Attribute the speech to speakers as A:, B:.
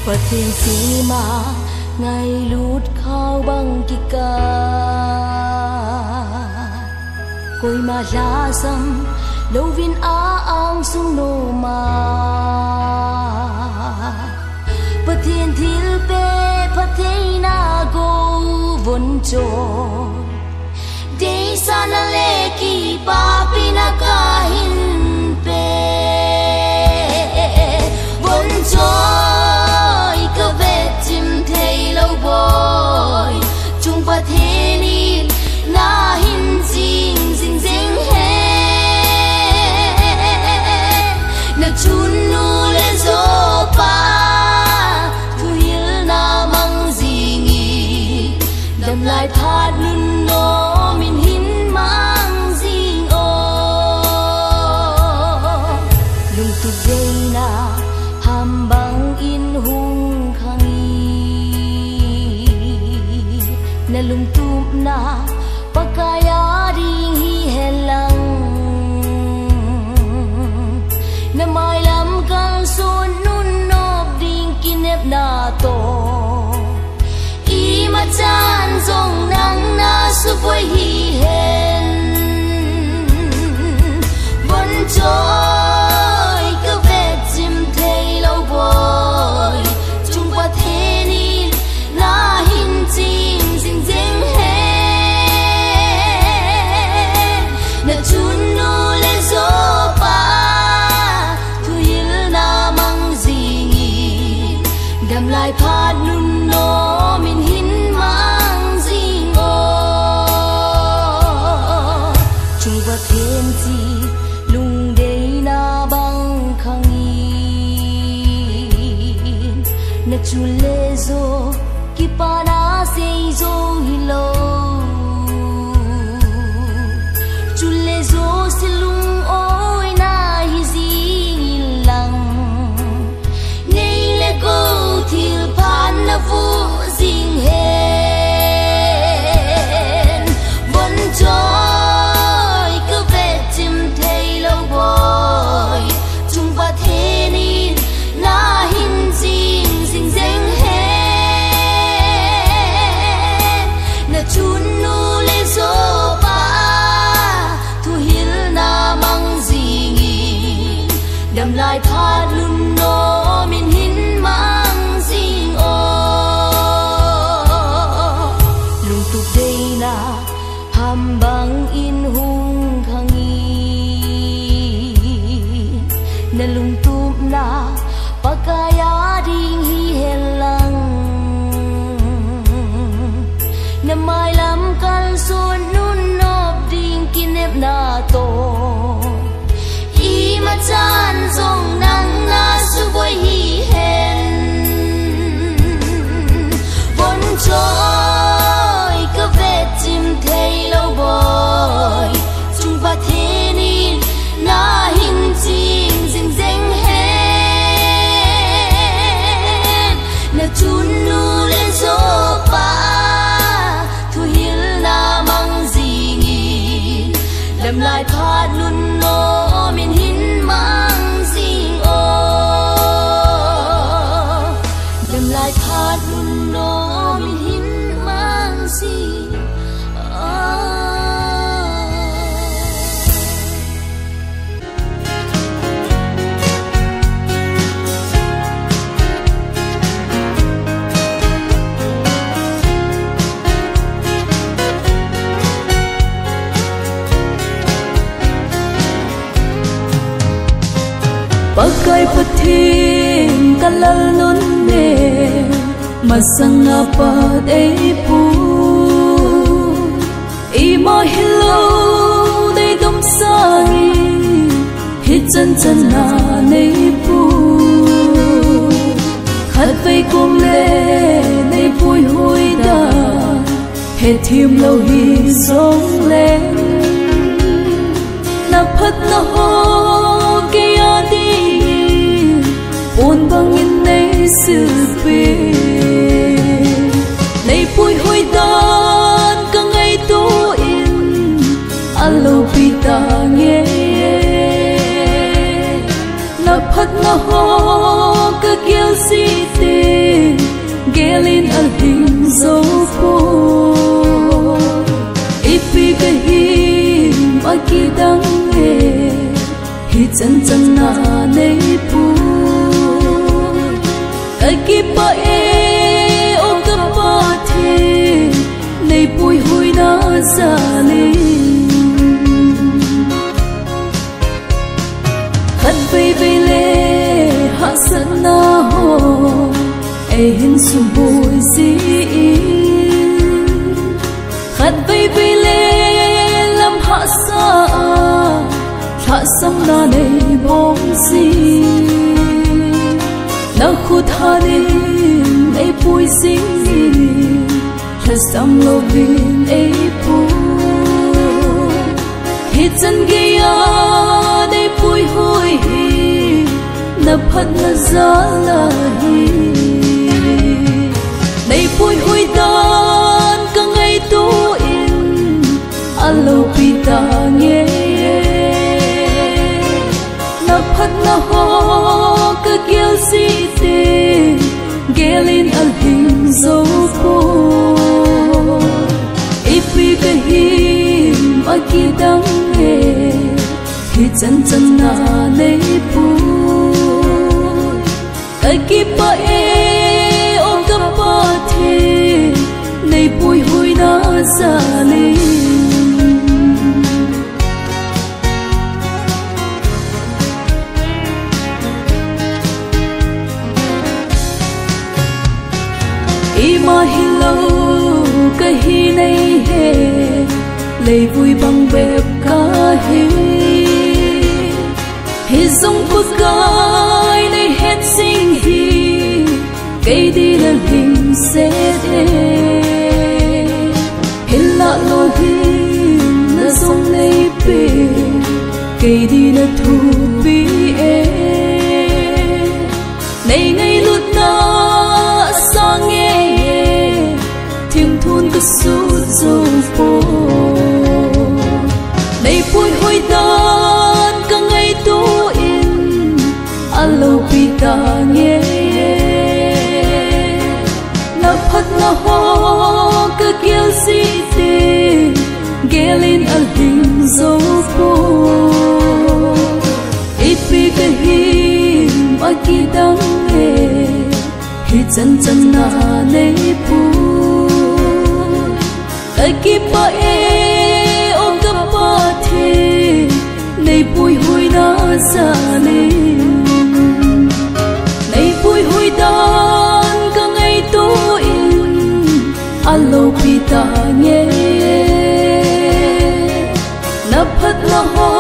A: ประเทศสีมาไงลูดข้าวบังกิกากุยมาลาซัมโลวินอาอังสุงโนมาประเทศทิลเปประเทศนาโกวนโจเดซานาเลกีปาปินากาหินเปวนโจจิมเทโลบอยจุงประเทศนี้น่าหินจริงจริงจริงเฮนักชุนนูเลโซปาทุยลนามังจิงีดำลายพาดลุนโนมินหินมังจิงโอลุงตุเจนาฮัมบังอินหุงna lungtum na pagkaya ring hihelang na may lam kang sununob ding kinep na to imachan zong nang na supoy hihen bon joy ka vet jim thei lo boy chung pa the ni na hin jing na chun nu le zo pa thu yil na mang zingi dam lai phat nun no min hin mang zing o chung ba thiên chi lung dei na bang khangi na chun le zo ki pa na se zo hilo silung oi na hi zing lang nei le go thil phan na vu zing hen bon joy ka vet chim thei lo boy chung ba the ni na hin zing zing zeng hen na chun nu le zo đầm lại pha lun no min hin mang zing o lung tuk dei na ham bang in hung khangi na lung tup na pakaya ding hi helang na mai lam kal son nun nop ding kinep na to chan zong nang na su boy hi hen bon joy ka vet chim thei lo boy chung ba the ni na hin jing jing jeng hen na chun nu le zo pa thu hil na mang zingi lam lai phat nun no min hin mang zing o đầm lại phat nun no min hin mang zing
B: Pakai patin kalalun ne masang apa dei pu imo hello dei dum sari hit chân chân na nei pu khát vây kum le nei pui hui da hết thiêm lâu hi sông lên na phat na ho kia đi buồn băng in nay sự về nay vui hôi tan cả ngày tu in alo pita nghe na phat na ho ka kiel si te chân chân na nei pu cái kia pa e o ka pa the nei pui hui na za li khát vây vây lệ hạ sân na ho e hin sum bôi gì khát vây vây lệ làm hạ sa hạ sông na đầy bóng gì na khu tha đi e bôi gì là sam lo vin e pu hít chân kia để bôi hôi na phát na giá là hi đây bôi hôi tan cả ngày tu in alo pita nghe na phát na ho cả kêu gì thế ghé lên al hình dấu po ipi cái him aki đắng nghe thì chân chân na lấy pu cái kia pa e o ka pa the nei pui hui na za li ima hello cái hi nei he lấy vui bằng bếp ca hi giống của cái này hết sinh hi cây đi là hình sẽ hết lạ lo hi là giống này bể cây đi là thu bi này ngày lúc ta sang nghe thiên thôn có số dấu phố này bụi hôi tan cả ngày tu in alo pita nghe na phát na ho cả kêu gì thế ghé lên al hình dấu phố ipi cái him aki đắng nghe hi chân chân na nei pu cái kia pa e o ka pa the nei pui hui na za li nei pui hui tan cả ngày tu in alo pita nghe na phát na ho